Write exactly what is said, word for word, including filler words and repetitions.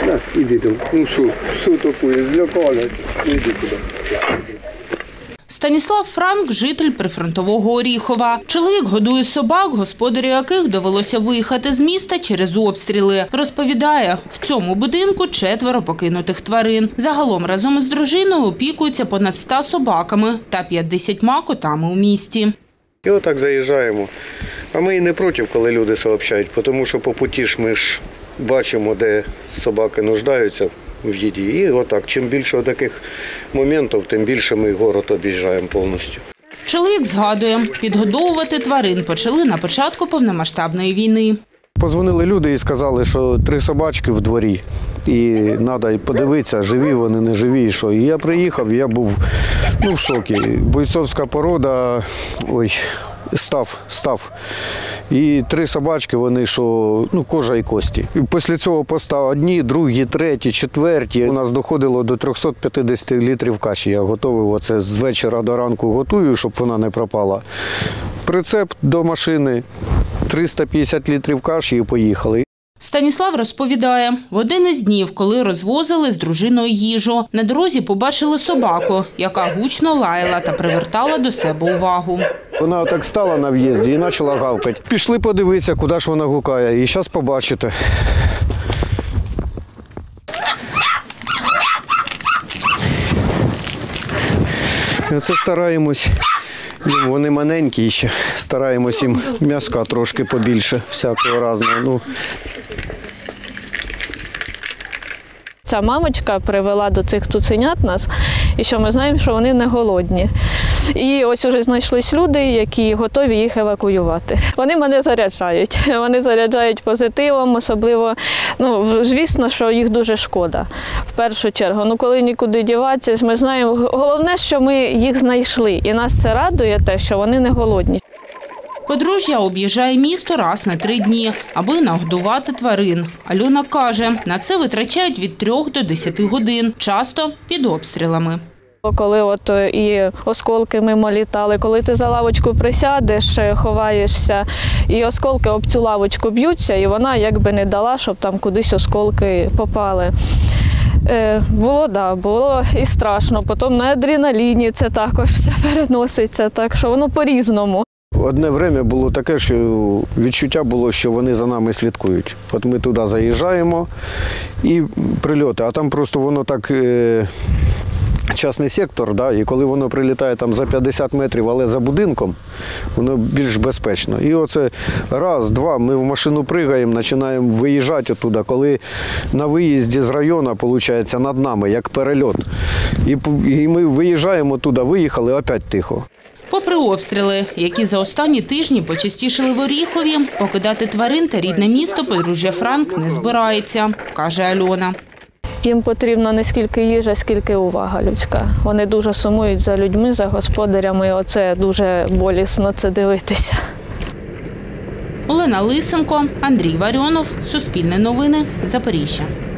На, іди там. Ну що, що таке, злякали? Іди туди. Станіслав Франк – житель прифронтового Оріхова. Чоловік годує собак, господарю яких довелося виїхати з міста через обстріли. Розповідає, в цьому будинку четверо покинутих тварин. Загалом разом із дружиною опікуються понад ста собаками та п'ятдесятьма котами у місті. І отак заїжджаємо. А ми і не проти, коли люди сообщають, тому що по путі ж ми ж бачимо, де собаки нуждаються в їді. І отак, чим більше таких моментів, тим більше ми город об'їжджаємо повністю. Чоловік згадує, підгодовувати тварин почали на початку повномасштабної війни. Позвонили люди і сказали, що три собачки в дворі. І треба подивитися, живі вони, не живі. І що. І я приїхав, я був ну, в шокі. Бойцовська порода, ой, став, став. І три собачки, вони що, ну, кожа і кості. І після цього поста одні, другі, треті, четверті. У нас доходило до трьохсот п'ятдесяти літрів каші. Я готовий, оце з вечора до ранку готую, щоб вона не пропала. Прицеп до машини, триста п'ятдесят літрів каші і поїхали. Станіслав розповідає, в один із днів, коли розвозили з дружиною їжу, на дорозі побачили собаку, яка гучно лаяла та привертала до себе увагу. Вона так стала на в'їзді і почала гавкати. Пішли подивитися, куди ж вона гукає, і зараз побачите. Це стараємось, вони маленькі ще, стараємось їм м'яска трошки побільше, всякого різного. Ну. Ця мамочка привела до цих цуценят нас, і що ми знаємо, що вони не голодні. І ось уже знайшлись люди, які готові їх евакуювати. Вони мене заряджають, вони заряджають позитивом, особливо, ну, звісно, що їх дуже шкода, в першу чергу. Ну, коли нікуди діватися, ми знаємо, головне, що ми їх знайшли, і нас це радує те, що вони не голодні. Подружжя об'їжджає місто раз на три дні, аби нагодувати тварин. Альона каже, на це витрачають від трьох до десяти годин, часто під обстрілами. Коли от і осколки мимо літали, коли ти за лавочку присядеш, ховаєшся, і осколки об цю лавочку б'ються, і вона якби не дала, щоб там кудись осколки попали. Е, було, да, було і страшно, потім на адреналіні це також все переноситься, так що воно по-різному. Одне время було таке, що відчуття було, що вони за нами слідкують. От ми туди заїжджаємо і прильоти, а там просто воно так, е, частний сектор, да, і коли воно прилітає там за п'ятдесят метрів, але за будинком, воно більш безпечно. І оце раз, два, ми в машину пригаємо, починаємо виїжджати оттуда, коли на виїзді з району, виходить, над нами, як перельот. І, і ми виїжджаємо туди, виїхали, опять тихо. Попри обстріли, які за останні тижні почастішили в Оріхові, покидати тварин та рідне місто подружжя Франк не збирається, каже Альона. Їм потрібно не скільки їжа, скільки увага людська. Вони дуже сумують за людьми, за господарями. Оце дуже болісно це дивитися. Олена Лисенко, Андрій Варіонов, Суспільне новини, Запоріжжя.